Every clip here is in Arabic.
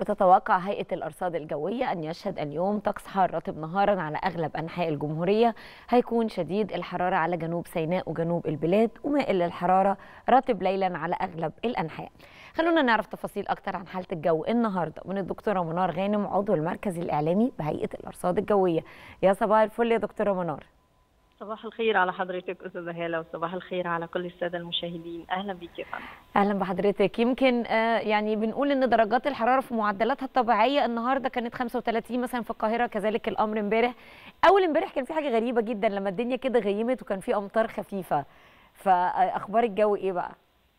بتتوقع هيئة الأرصاد الجوية أن يشهد اليوم طقس حار رطب نهارا على أغلب أنحاء الجمهورية. هيكون شديد الحرارة على جنوب سيناء وجنوب البلاد، ومائل للحرارة رطب ليلا على أغلب الأنحاء. خلونا نعرف تفاصيل أكتر عن حالة الجو النهاردة من الدكتورة منار غانم، عضو المركز الإعلامي بهيئة الأرصاد الجوية. يا صباح الفل يا دكتورة منار. صباح الخير على حضرتك أستاذة هالة، وصباح الخير على كل السادة المشاهدين. أهلا بيك يا فندم. اهلا بحضرتك. يمكن يعني بنقول ان درجات الحراره في معدلاتها الطبيعيه النهارده كانت 35 مثلا في القاهره، كذلك الامر امبارح. اول امبارح كان في حاجه غريبه جدا لما الدنيا كده غيمت وكان في امطار خفيفه. فاخبار الجو ايه بقى؟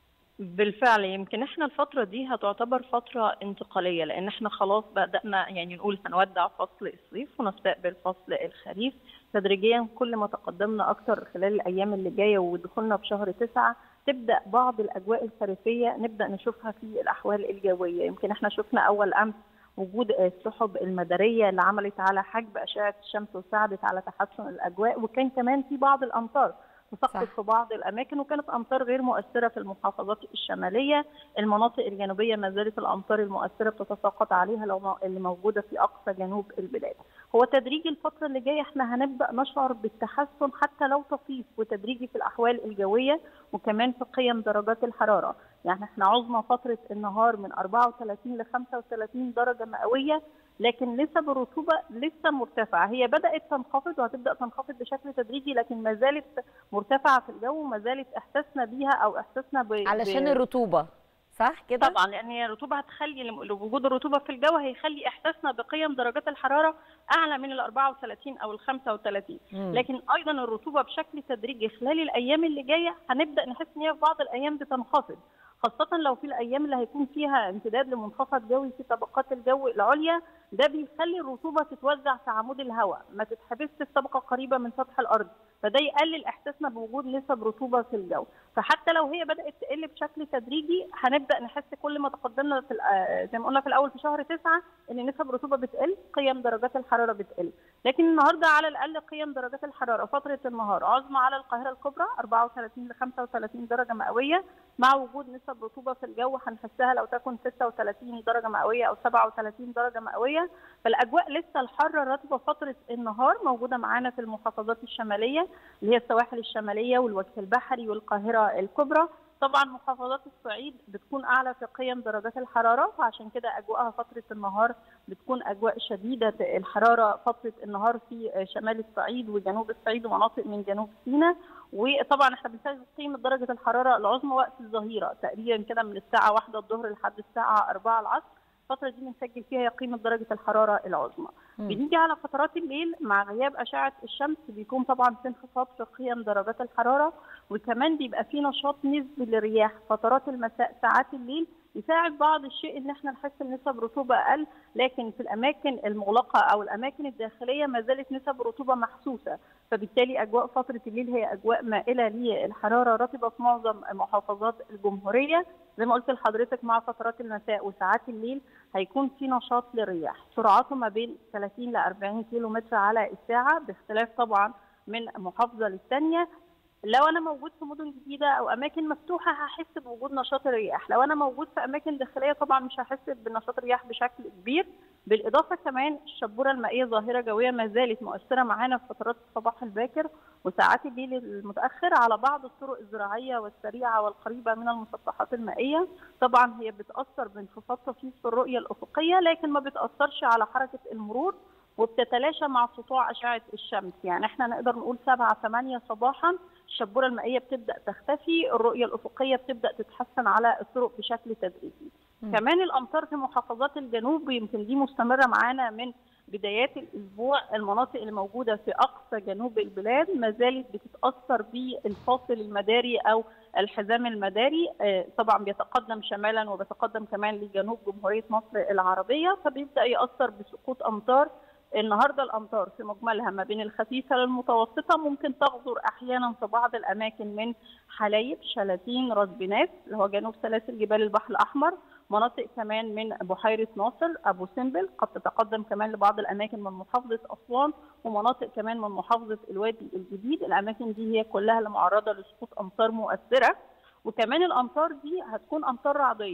بالفعل يمكن احنا الفترة دي هتعتبر فترة انتقالية، لأن احنا خلاص بدأنا يعني نقول هنودع فصل الصيف ونستقبل فصل الخريف تدريجيا. كل ما تقدمنا أكتر خلال الأيام اللي جاية ودخولنا في شهر 9 تبدأ بعض الأجواء الخريفية نبدأ نشوفها في الأحوال الجوية. يمكن احنا شفنا أول أمس وجود السحب المدارية اللي عملت على حجب أشعة الشمس وساعدت على تحسن الأجواء، وكان كمان في بعض الأمطار تسقط في بعض الاماكن، وكانت امطار غير مؤثره في المحافظات الشماليه. المناطق الجنوبيه ما زالت الامطار المؤثره بتتساقط عليها اللي موجوده في اقصى جنوب البلاد. هو تدريجي الفتره اللي جايه احنا هنبدا نشعر بالتحسن حتى لو طفيف وتدريجي في الاحوال الجويه، وكمان في قيم درجات الحراره. يعني احنا عظمى فتره النهار من 34 ل 35 درجه مئويه، لكن نسب الرطوبه لسه مرتفعه. هي بدات تنخفض وهتبدا تنخفض بشكل تدريجي، لكن ما زالت مرتفعه في الجو، وما زالت احساسنا بيها او احساسنا علشان الرطوبه، صح كده؟ طبعا، لان هي الرطوبه هتخلي وجود الرطوبه في الجو هيخلي احساسنا بقيم درجات الحراره اعلى من ال 34 او ال 35. لكن ايضا الرطوبه بشكل تدريجي خلال الايام اللي جايه هنبدا نحس ان هي في بعض الايام بتنخفض، خاصة لو في الأيام اللي هيكون فيها امتداد لمنخفض جوي في طبقات الجو العليا. ده بيخلي الرطوبة تتوزع في عمود الهواء، ما تتحبسش في طبقة قريبة من سطح الأرض، فده يقلل إحساسنا بوجود نسب رطوبة في الجو. فحتى لو هي بدأت تقل بشكل تدريجي هنبدأ نحس كل ما تقدمنا في زي ما قلنا في الأول في شهر 9 إن نسب الرطوبة بتقل، قيم درجات الحرارة بتقل. لكن النهارده على الأقل قيم درجات الحرارة فترة النهار عظمى على القاهرة الكبرى 34 ل 35 درجة مئوية، مع وجود نسب رطوبه في الجو هنحسها لو تكن 36 درجه مئويه او 37 درجه مئويه. فالاجواء لسه الحاره الرطبه فتره النهار موجوده معانا في المحافظات الشماليه اللي هي السواحل الشماليه والوجه البحري والقاهره الكبرى. طبعا محافظات الصعيد بتكون اعلى في قيم درجات الحراره، فعشان كده اجواءها فتره النهار بتكون اجواء شديده الحراره فتره النهار في شمال الصعيد وجنوب الصعيد ومناطق من جنوب سيناء. وطبعا احنا بنسجل قيمه درجه الحراره العظمى وقت الظهيره تقريبا كده من الساعه 1 الظهر لحد الساعه 4 العصر. الفتره دي بنسجل فيها قيمه درجه الحراره العظمى. بنيجي على فترات الليل مع غياب اشعه الشمس بيكون طبعا في انخفاض في قيم درجات الحراره، وكمان بيبقى في نشاط نسبي للرياح فترات المساء ساعات الليل، يساعد بعض الشيء ان احنا نحس بنسب رطوبه اقل. لكن في الاماكن المغلقه او الاماكن الداخليه ما زالت نسب رطوبه محسوسه، فبالتالي اجواء فتره الليل هي اجواء مائله للحراره رطبه في معظم محافظات الجمهوريه. زي ما قلت لحضرتك مع فترات المساء وساعات الليل هيكون في نشاط للرياح، سرعته ما بين 30 ل 40 كيلو متر على الساعه، باختلاف طبعا من محافظه للثانيه. لو انا موجود في مدن جديده او اماكن مفتوحه هحس بوجود نشاط الرياح، لو انا موجود في اماكن داخليه طبعا مش هحس بنشاط الرياح بشكل كبير. بالاضافه كمان الشبوره المائيه ظاهره جويه ما زالت مؤثره معانا في فترات الصباح الباكر وساعات الليل المتاخر على بعض الطرق الزراعيه والسريعه والقريبه من المسطحات المائيه. طبعا هي بتاثر بانخفاض طفيف في الرؤيه الافقيه، لكن ما بتاثرش على حركه المرور وبتتلاشى مع سطوع اشعه الشمس. يعني احنا نقدر نقول 7 8 صباحا الشبوره المائيه بتبدا تختفي، الرؤيه الافقيه بتبدا تتحسن على الطرق بشكل تدريجي. كمان الامطار في محافظات الجنوب يمكن دي مستمره معانا من بدايات الاسبوع. المناطق اللي موجوده في اقصى جنوب البلاد ما زالت بتتاثر بالفاصل المداري او الحزام المداري، طبعا بيتقدم شمالا وبيتقدم كمان لجنوب جمهوريه مصر العربيه، فبيبدا ياثر بسقوط امطار. النهارده الامطار في مجملها ما بين الخفيفه للمتوسطه، ممكن تغزر احيانا في بعض الاماكن من حلايب، شلاتين، راس بناس اللي هو جنوب سلاسل جبال البحر الاحمر، مناطق كمان من بحيره ناصر، ابو سمبل، قد تتقدم كمان لبعض الاماكن من محافظه اسوان، ومناطق كمان من محافظه الوادي الجديد. الاماكن دي هي كلها اللي معرضه لسقوط امطار مؤثره، وكمان الامطار دي هتكون امطار رعديه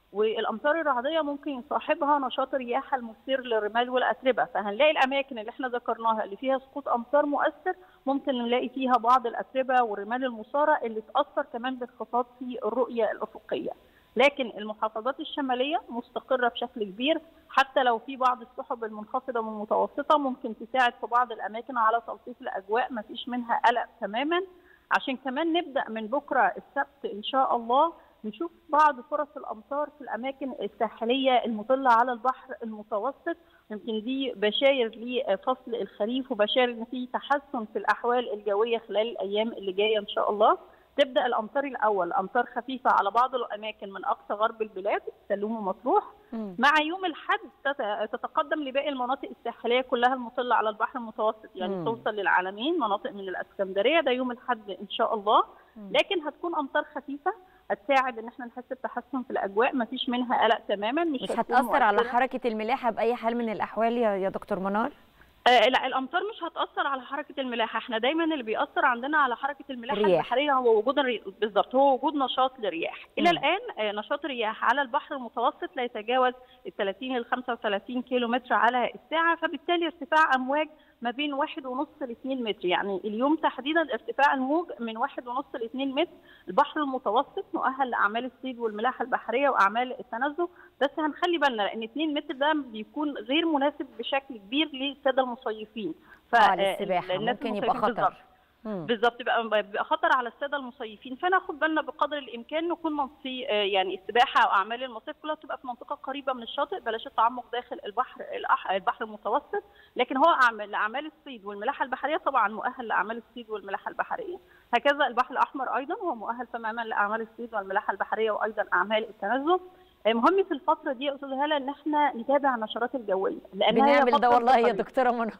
والامطار الرعديه ممكن يصاحبها نشاط الرياح المثير للرمال والاتربه، فهنلاقي الاماكن اللي احنا ذكرناها اللي فيها سقوط امطار مؤثر ممكن نلاقي فيها بعض الاتربه والرمال المثاره اللي تاثر كمان بانخفاض في الرؤيه الافقيه. لكن المحافظات الشماليه مستقره بشكل كبير، حتى لو في بعض السحب المنخفضه والمتوسطه ممكن تساعد في بعض الاماكن على تلطيف الاجواء، ما فيش منها قلق تماما. عشان كمان نبدا من بكره السبت ان شاء الله نشوف بعض فرص الامطار في الاماكن الساحليه المطله على البحر المتوسط. يمكن دي بشاير لفصل الخريف وبشاير ان في تحسن في الاحوال الجويه خلال الايام اللي جايه ان شاء الله. تبدا الامطار الاول امطار خفيفه على بعض الاماكن من اقصى غرب البلاد سلوم ومطروح، مع يوم الاحد تتقدم لباقي المناطق الساحليه كلها المطله على البحر المتوسط، يعني توصل للعلمين مناطق من الاسكندريه، ده يوم الاحد ان شاء الله. لكن هتكون امطار خفيفه هتساعد ان احنا نحس بتحسن في الاجواء، ما فيش منها قلق تماما، مش هتاثر على حركه الملاحه باي حال من الاحوال يا دكتور منار؟ لا، الامطار مش هتاثر على حركه الملاحه، احنا دايما اللي بيأثر عندنا على حركه الملاحه البحريه هو وجود بالظبط، هو وجود نشاط للرياح. الى الان نشاط الرياح على البحر المتوسط لا يتجاوز ال 30 ل 35 كيلو متر على الساعه، فبالتالي ارتفاع امواج ما بين 1.5 ل 2 متر، يعني اليوم تحديدا ارتفاع الموج من 1.5 ل 2 متر. البحر المتوسط مؤهل لاعمال الصيد والملاحه البحريه واعمال التنزه، بس هنخلي بالنا لان 2 متر ده بيكون غير مناسب بشكل كبير للساده المصيفين. فالسباحه ممكن يبقى خطر. بالظبط، بيبقى خطر على الساده المصيفين، فناخد بالنا بقدر الامكان نكون في يعني السباحه او اعمال المصيف كلها تبقى في منطقه قريبه من الشاطئ، بلاش التعمق داخل البحر المتوسط. لكن هو اعمال الصيد والملاحه البحريه طبعا مؤهل لاعمال الصيد والملاحه البحريه، هكذا البحر الاحمر ايضا هو مؤهل تماما لاعمال الصيد والملاحه البحريه وايضا اعمال التنزه. مهم في الفتره دي يا استاذه هاله ان احنا نتابع النشرات الجويه، لانها بنعمل ده والله يا دكتوره منار.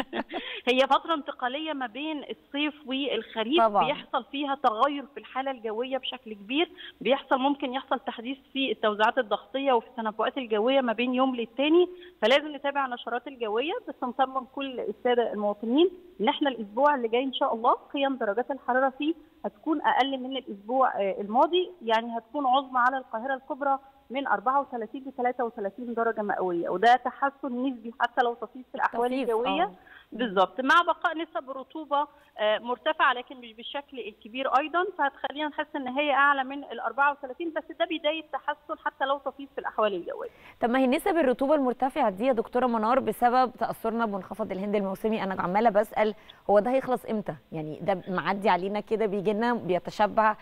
هي فتره انتقاليه ما بين الصيف والخريف طبعا. بيحصل فيها تغير في الحاله الجويه بشكل كبير، ممكن يحصل تحديث في التوزيعات الضغطيه وفي التنبؤات الجويه ما بين يوم للتاني، فلازم نتابع النشرات الجويه. بس نطمن كل الساده المواطنين ان احنا الاسبوع اللي جاي ان شاء الله قيم درجات الحراره فيه هتكون اقل من الاسبوع الماضي، يعني هتكون عظمى على القاهره الكبرى من 34 ل 33 درجه مئويه، وده تحسن نسبي حتى لو طفيف في الاحوال الجويه. بالظبط، مع بقاء نسب الرطوبه مرتفعه لكن مش بالشكل الكبير ايضا، فهتخلينا نحس ان هي اعلى من ال 34، بس ده بدايه تحسن حتى لو طفيف في الاحوال الجويه. طب ما هي نسب الرطوبه المرتفعه دي يا دكتوره منار بسبب تاثرنا بمنخفض الهند الموسمي، انا عماله بسال هو ده هيخلص امتى؟ يعني ده معدي علينا كده بيجي لنا بيتشبع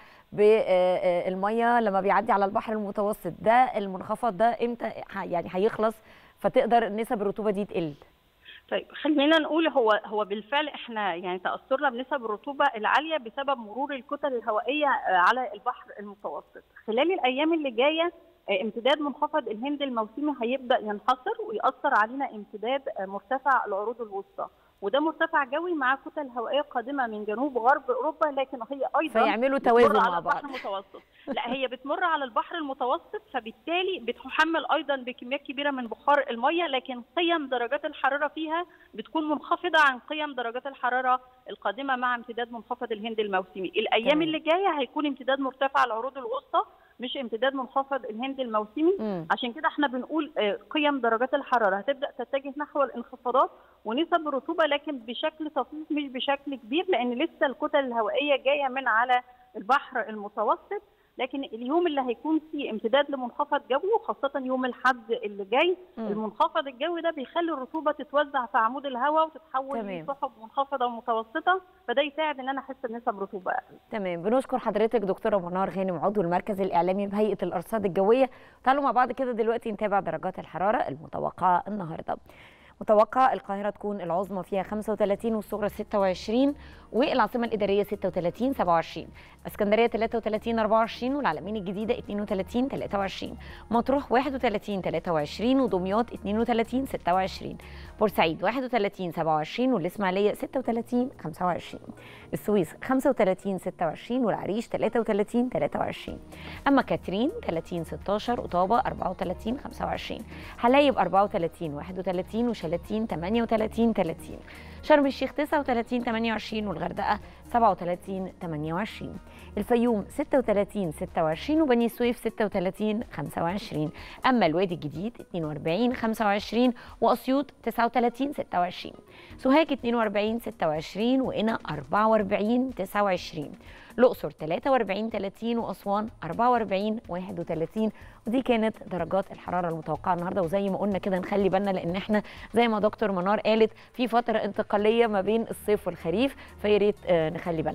بالميه لما بيعدي على البحر المتوسط، ده المنخفض ده امتى يعني هيخلص فتقدر نسب الرطوبه دي تقل؟ طيب خلينا نقول هو بالفعل احنا يعني تاثرنا بنسب الرطوبه العاليه بسبب مرور الكتل الهوائيه على البحر المتوسط. خلال الايام اللي جايه امتداد منخفض الهند الموسمي هيبدا ينحصر ويأثر علينا امتداد مرتفع العروض الوسطى، وده مرتفع جوي مع كتل هوائيه قادمه من جنوب غرب اوروبا، لكن هي ايضا فيعملوا توازن مع بعض. البحر المتوسط. لا، هي بتمر على البحر المتوسط، فبالتالي بتحمل ايضا بكميات كبيره من بخار الميه، لكن قيم درجات الحراره فيها بتكون منخفضه عن قيم درجات الحراره القادمه مع امتداد منخفض الهند الموسمي. الايام اللي جايه هيكون امتداد مرتفع العروض الوسطى مش امتداد منخفض الهند الموسمي. عشان كده احنا بنقول قيم درجات الحراره هتبدا تتجه نحو الانخفاضات ونسب الرطوبه، لكن بشكل طفيف مش بشكل كبير، لان لسه الكتل الهوائيه جايه من على البحر المتوسط. لكن اليوم اللي هيكون فيه امتداد لمنخفض جوي وخاصه يوم الاحد اللي جاي، المنخفض الجوي ده بيخلي الرطوبه تتوزع في عمود الهواء وتتحول لسحب منخفضه ومتوسطه، فده يساعد ان انا احس بنسب رطوبه اقل. تمام، بنشكر حضرتك دكتوره منار غانم عضو المركز الاعلامي بهيئه الارصاد الجويه. تعالوا مع بعض كده دلوقتي نتابع درجات الحراره المتوقعه النهارده. متوقع القاهرة تكون العظمى فيها 35 والصغرى 26، والعاصمة الإدارية 36 27، اسكندرية 33 24، والعلمين الجديدة 32 23، مطروح 31 23، ودمياط 32 26، بورسعيد 31 27، والإسماعيلية 36 25، السويس 35 26، والعريش 33 23، أما كاترين 30 16، وطابة 34 25، حلايب 34 31، وشلاتين 37 38 30. شرم الشيخ 39 28 والغردقة 37 28. الفيوم 36 26 وبني سويف 36 25. أما الوادي الجديد 42 25 وأسيوط 39 26. سوهاج 42 26 وقنا 44 29. الأقصر 43 30 وأسوان 44 31. ودي كانت درجات الحرارة المتوقعة النهارده. وزي ما قلنا كده نخلي بالنا لأن احنا زي ما دكتور منار قالت في فترة انتقالية ما بين الصيف والخريف، فيا ريت نخلي بالنا.